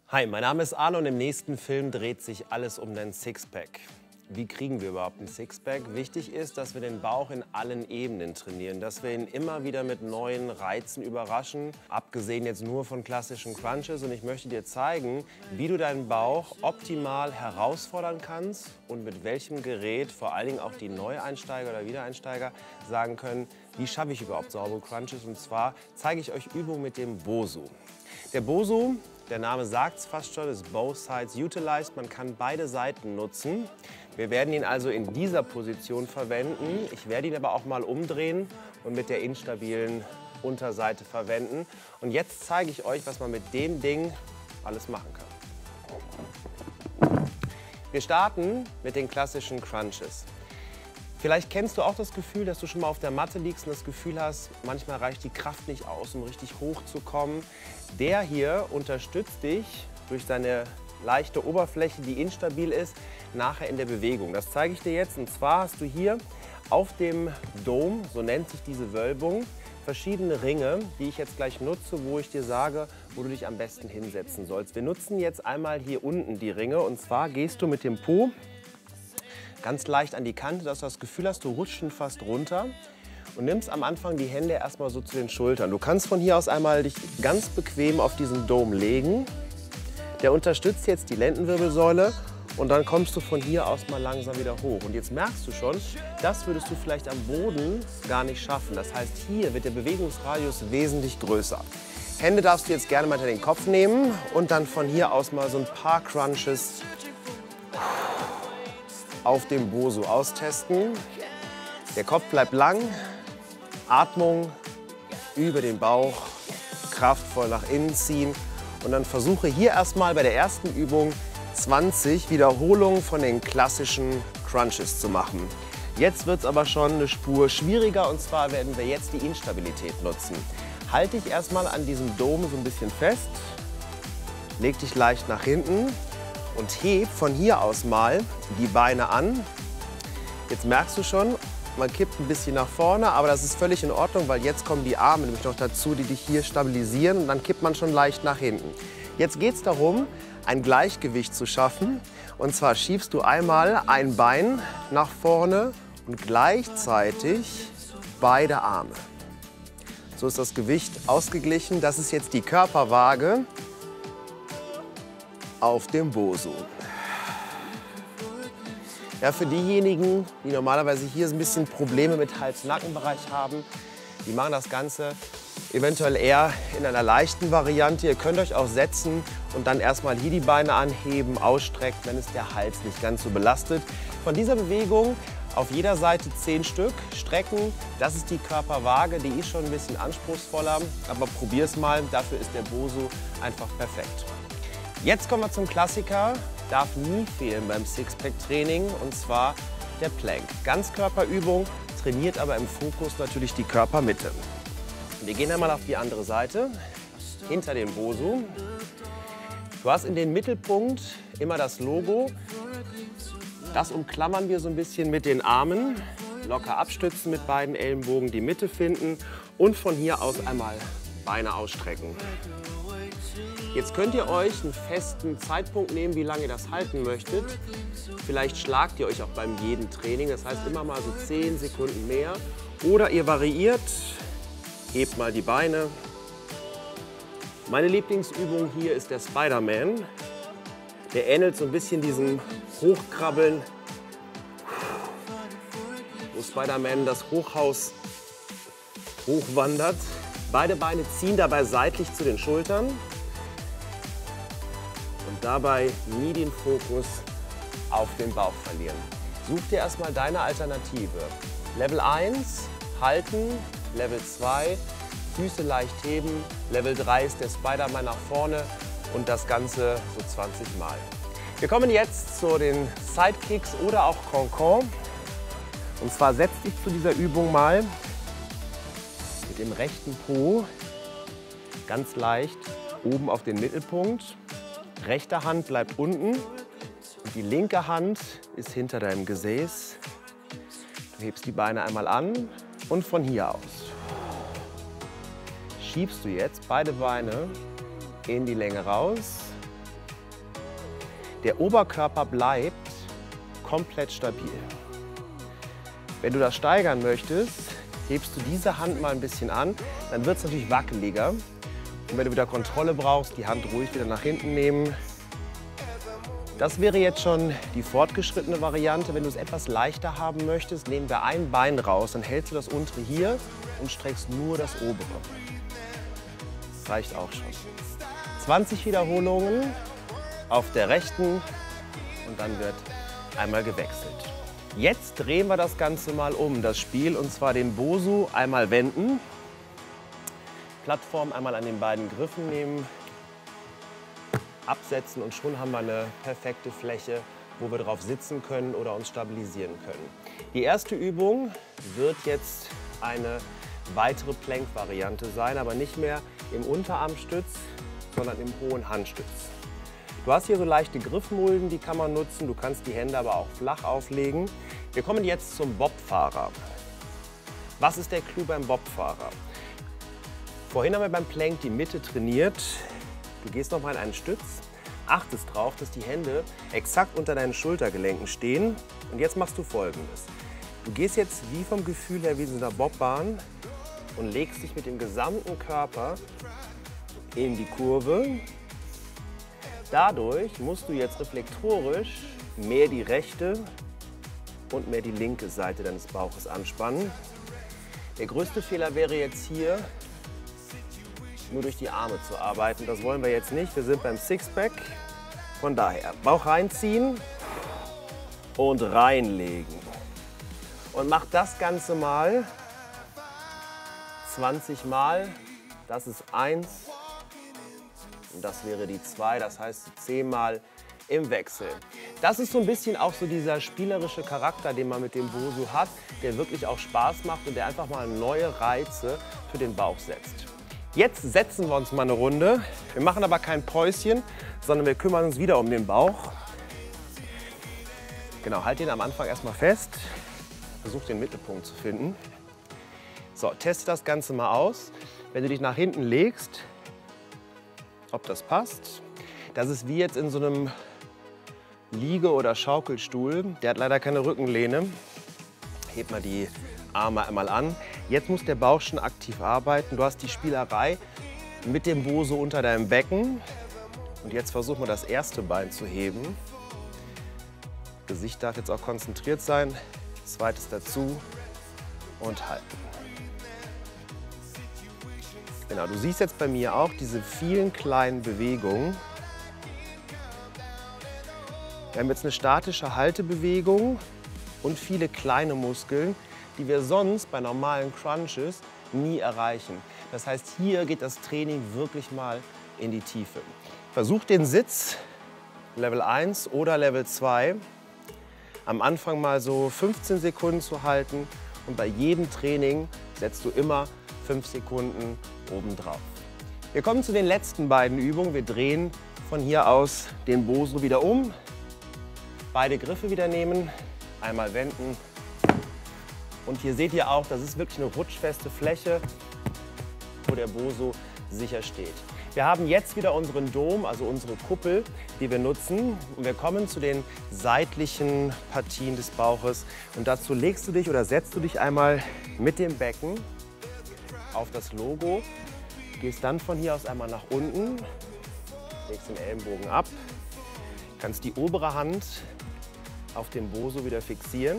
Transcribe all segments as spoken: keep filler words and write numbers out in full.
Hi, mein Name ist Arne und im nächsten Film dreht sich alles um den Sixpack. Wie kriegen wir überhaupt ein Sixpack? Wichtig ist, dass wir den Bauch in allen Ebenen trainieren, dass wir ihn immer wieder mit neuen Reizen überraschen, abgesehen jetzt nur von klassischen Crunches. Und ich möchte dir zeigen, wie du deinen Bauch optimal herausfordern kannst und mit welchem Gerät vor allen Dingen auch die Neueinsteiger oder Wiedereinsteiger sagen können, wie schaffe ich überhaupt saubere Crunches. Und zwar zeige ich euch Übungen mit dem Bosu. Der Bosu, der Name sagt es fast schon, ist Both Sides Utilized. Man kann beide Seiten nutzen. Wir werden ihn also in dieser Position verwenden. Ich werde ihn aber auch mal umdrehen und mit der instabilen Unterseite verwenden. Und jetzt zeige ich euch, was man mit dem Ding alles machen kann. Wir starten mit den klassischen Crunches. Vielleicht kennst du auch das Gefühl, dass du schon mal auf der Matte liegst und das Gefühl hast, manchmal reicht die Kraft nicht aus, um richtig hoch zu kommen. Der hier unterstützt dich durch seine leichte Oberfläche, die instabil ist, nachher in der Bewegung. Das zeige ich dir jetzt. Und zwar hast du hier auf dem Dome, so nennt sich diese Wölbung, verschiedene Ringe, die ich jetzt gleich nutze, wo ich dir sage, wo du dich am besten hinsetzen sollst. Wir nutzen jetzt einmal hier unten die Ringe. Und zwar gehst du mit dem Po ganz leicht an die Kante, dass du das Gefühl hast, du rutschst schon fast runter und nimmst am Anfang die Hände erstmal so zu den Schultern. Du kannst von hier aus einmal dich ganz bequem auf diesen Dome legen. Der unterstützt jetzt die Lendenwirbelsäule und dann kommst du von hier aus mal langsam wieder hoch. Und jetzt merkst du schon, das würdest du vielleicht am Boden gar nicht schaffen. Das heißt, hier wird der Bewegungsradius wesentlich größer. Hände darfst du jetzt gerne mal hinter den Kopf nehmen und dann von hier aus mal so ein paar Crunches auf dem Bosu austesten. Der Kopf bleibt lang, Atmung über den Bauch, kraftvoll nach innen ziehen und dann versuche hier erstmal bei der ersten Übung zwanzig Wiederholungen von den klassischen Crunches zu machen. Jetzt wird es aber schon eine Spur schwieriger und zwar werden wir jetzt die Instabilität nutzen. Halte dich erstmal an diesem Dome so ein bisschen fest, leg dich leicht nach hinten und heb von hier aus mal die Beine an. Jetzt merkst du schon, man kippt ein bisschen nach vorne, aber das ist völlig in Ordnung, weil jetzt kommen die Arme nämlich noch dazu, die dich hier stabilisieren und dann kippt man schon leicht nach hinten. Jetzt geht es darum, ein Gleichgewicht zu schaffen und zwar schiebst du einmal ein Bein nach vorne und gleichzeitig beide Arme. So ist das Gewicht ausgeglichen. Das ist jetzt die Körperwaage auf dem Bosu. Ja, für diejenigen, die normalerweise hier ein bisschen Probleme mit Hals-Nacken-Bereich haben, die machen das Ganze eventuell eher in einer leichten Variante. Ihr könnt euch auch setzen und dann erstmal hier die Beine anheben, ausstrecken, wenn es der Hals nicht ganz so belastet. Von dieser Bewegung auf jeder Seite zehn Stück strecken. Das ist die Körperwaage, die ist schon ein bisschen anspruchsvoller, aber probier es mal, dafür ist der Bosu einfach perfekt. Jetzt kommen wir zum Klassiker, darf nie fehlen beim Sixpack-Training, und zwar der Plank. Ganzkörperübung, trainiert aber im Fokus natürlich die Körpermitte. Wir gehen einmal auf die andere Seite, hinter dem Bosu. Du hast in den Mittelpunkt immer das Logo. Das umklammern wir so ein bisschen mit den Armen. Locker abstützen mit beiden Ellenbogen, die Mitte finden und von hier aus einmal Beine ausstrecken. Jetzt könnt ihr euch einen festen Zeitpunkt nehmen, wie lange ihr das halten möchtet. Vielleicht schlagt ihr euch auch beim jeden Training, das heißt immer mal so zehn Sekunden mehr. Oder ihr variiert, hebt mal die Beine. Meine Lieblingsübung hier ist der Spider-Man. Der ähnelt so ein bisschen diesem Hochkrabbeln, wo Spider-Man das Hochhaus hochwandert. Beide Beine ziehen dabei seitlich zu den Schultern. Und dabei nie den Fokus auf den Bauch verlieren. Such dir erstmal deine Alternative. Level eins, halten. Level zwei, Füße leicht heben. Level drei ist der Spider-Man nach vorne und das Ganze so zwanzig Mal. Wir kommen jetzt zu den Sidekicks oder auch Concon. Und zwar setz dich zu dieser Übung mal mit dem rechten Po ganz leicht oben auf den Mittelpunkt. Rechte Hand bleibt unten und die linke Hand ist hinter deinem Gesäß. Du hebst die Beine einmal an und von hier aus schiebst du jetzt beide Beine in die Länge raus Der Oberkörper bleibt komplett stabil. Wenn du das steigern möchtest, hebst du diese Hand mal ein bisschen an, dann wird es natürlich wackeliger. Und wenn du wieder Kontrolle brauchst, die Hand ruhig wieder nach hinten nehmen. Das wäre jetzt schon die fortgeschrittene Variante. Wenn du es etwas leichter haben möchtest, nehmen wir ein Bein raus, dann hältst du das untere hier und streckst nur das obere. Das reicht auch schon. zwanzig Wiederholungen auf der rechten und dann wird einmal gewechselt. Jetzt drehen wir das Ganze mal um, das Spiel, und zwar den Bosu einmal wenden. Plattform einmal an den beiden Griffen nehmen, absetzen und schon haben wir eine perfekte Fläche, wo wir drauf sitzen können oder uns stabilisieren können. Die erste Übung wird jetzt eine weitere Plank-Variante sein, aber nicht mehr im Unterarmstütz, sondern im hohen Handstütz. Du hast hier so leichte Griffmulden, die kann man nutzen. Du kannst die Hände aber auch flach auflegen. Wir kommen jetzt zum Bobfahrer. Was ist der Clou beim Bobfahrer? Vorhin haben wir beim Plank die Mitte trainiert. Du gehst noch mal in einen Stütz, achtest darauf, dass die Hände exakt unter deinen Schultergelenken stehen. Und jetzt machst du Folgendes. Du gehst jetzt wie vom Gefühl her wie in einer Bobbahn und legst dich mit dem gesamten Körper in die Kurve. Dadurch musst du jetzt reflektorisch mehr die rechte und mehr die linke Seite deines Bauches anspannen. Der größte Fehler wäre jetzt hier, nur durch die Arme zu arbeiten. Das wollen wir jetzt nicht. Wir sind beim Sixpack. Von daher Bauch reinziehen und reinlegen. Und mach das Ganze mal zwanzig Mal. Das ist eins. Und das wäre die zwei. Das heißt zehn Mal im Wechsel. Das ist so ein bisschen auch so dieser spielerische Charakter, den man mit dem Bosu hat, der wirklich auch Spaß macht und der einfach mal neue Reize für den Bauch setzt. Jetzt setzen wir uns mal eine Runde. Wir machen aber kein Päuschen, sondern wir kümmern uns wieder um den Bauch. Genau, halt den am Anfang erstmal fest. Versuch den Mittelpunkt zu finden. So, teste das Ganze mal aus. Wenn du dich nach hinten legst, ob das passt. Das ist wie jetzt in so einem Liege- oder Schaukelstuhl. Der hat leider keine Rückenlehne. Heb mal die Arme einmal an. Jetzt muss der Bauch schon aktiv arbeiten. Du hast die Spielerei mit dem Bosu unter deinem Becken. Und jetzt versuch mal das erste Bein zu heben. Gesicht darf jetzt auch konzentriert sein. Zweites dazu und halten. Genau, du siehst jetzt bei mir auch diese vielen kleinen Bewegungen. Wir haben jetzt eine statische Haltebewegung und viele kleine Muskeln, die wir sonst bei normalen Crunches nie erreichen. Das heißt, hier geht das Training wirklich mal in die Tiefe. Versuch den Sitz, Level eins oder Level zwei, am Anfang mal so fünfzehn Sekunden zu halten und bei jedem Training setzt du immer fünf Sekunden obendrauf. Wir kommen zu den letzten beiden Übungen. Wir drehen von hier aus den Bosu wieder um, beide Griffe wieder nehmen, einmal wenden. Und hier seht ihr auch, das ist wirklich eine rutschfeste Fläche, wo der Bosu sicher steht. Wir haben jetzt wieder unseren Dom, also unsere Kuppel, die wir nutzen. Und wir kommen zu den seitlichen Partien des Bauches. Und dazu legst du dich oder setzt du dich einmal mit dem Becken auf das Logo. Gehst dann von hier aus einmal nach unten, legst den Ellenbogen ab, kannst die obere Hand auf den Bosu wieder fixieren,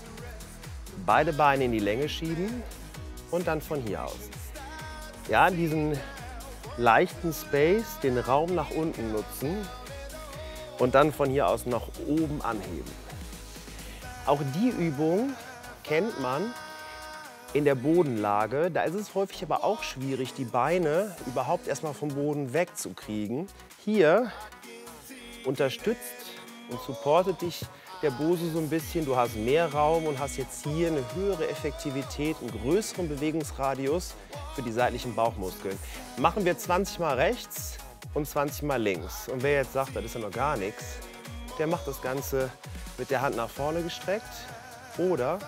beide Beine in die Länge schieben und dann von hier aus. Ja, diesen leichten Space, den Raum nach unten nutzen und dann von hier aus nach oben anheben. Auch die Übung kennt man in der Bodenlage. Da ist es häufig aber auch schwierig, die Beine überhaupt erstmal vom Boden wegzukriegen. Hier unterstützt und supportet dich der Bosu so ein bisschen. Du hast mehr Raum und hast jetzt hier eine höhere Effektivität, einen größeren Bewegungsradius für die seitlichen Bauchmuskeln. Machen wir zwanzig Mal rechts und zwanzig Mal links. Und wer jetzt sagt, das ist ja noch gar nichts, der macht das Ganze mit der Hand nach vorne gestreckt oder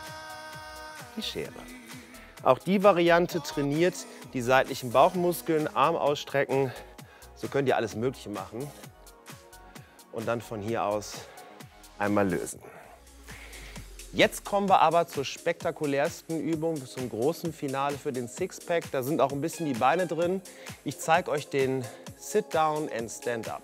die Schere. Auch die Variante trainiert die seitlichen Bauchmuskeln, Arm ausstrecken. So könnt ihr alles Mögliche machen. und dann von hier aus einmal lösen. Jetzt kommen wir aber zur spektakulärsten Übung, zum großen Finale für den Sixpack. Da sind auch ein bisschen die Beine drin. Ich zeige euch den Sit-Down and Stand-Up.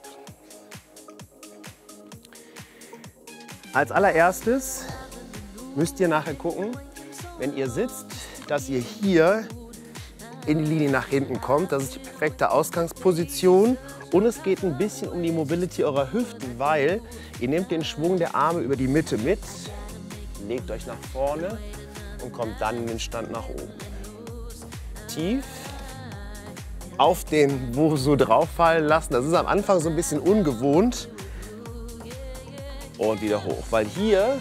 Als allererstes müsst ihr nachher gucken, wenn ihr sitzt, dass ihr hier in die Linie nach hinten kommt. Das ist die perfekte Ausgangsposition. Und es geht ein bisschen um die Mobility eurer Hüften, weil ihr nehmt den Schwung der Arme über die Mitte mit, legt euch nach vorne und kommt dann in den Stand nach oben. Tief auf den Bosu drauffallen lassen. Das ist am Anfang so ein bisschen ungewohnt. Und wieder hoch, weil hier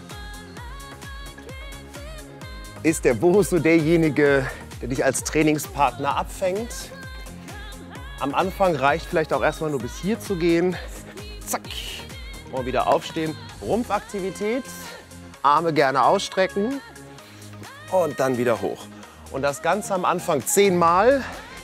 ist der Bosu derjenige, der dich als Trainingspartner abfängt. Am Anfang reicht vielleicht auch erstmal nur bis hier zu gehen. Zack. Und wieder aufstehen. Rumpfaktivität. Arme gerne ausstrecken. Und dann wieder hoch. Und das Ganze am Anfang zehnmal.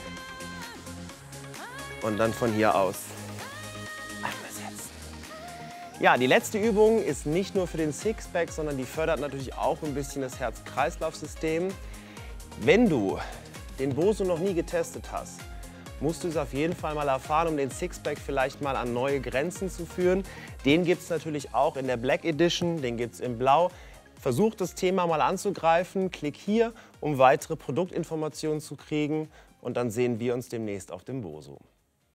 Und dann von hier aus einmal setzen. Ja, die letzte Übung ist nicht nur für den Sixpack, sondern die fördert natürlich auch ein bisschen das Herz-Kreislauf-System. Wenn du den Bosu noch nie getestet hast, musst du es auf jeden Fall mal erfahren, um den Sixpack vielleicht mal an neue Grenzen zu führen. Den gibt es natürlich auch in der Black Edition, den gibt es in Blau. Versuch das Thema mal anzugreifen, klick hier, um weitere Produktinformationen zu kriegen und dann sehen wir uns demnächst auf dem Bosu.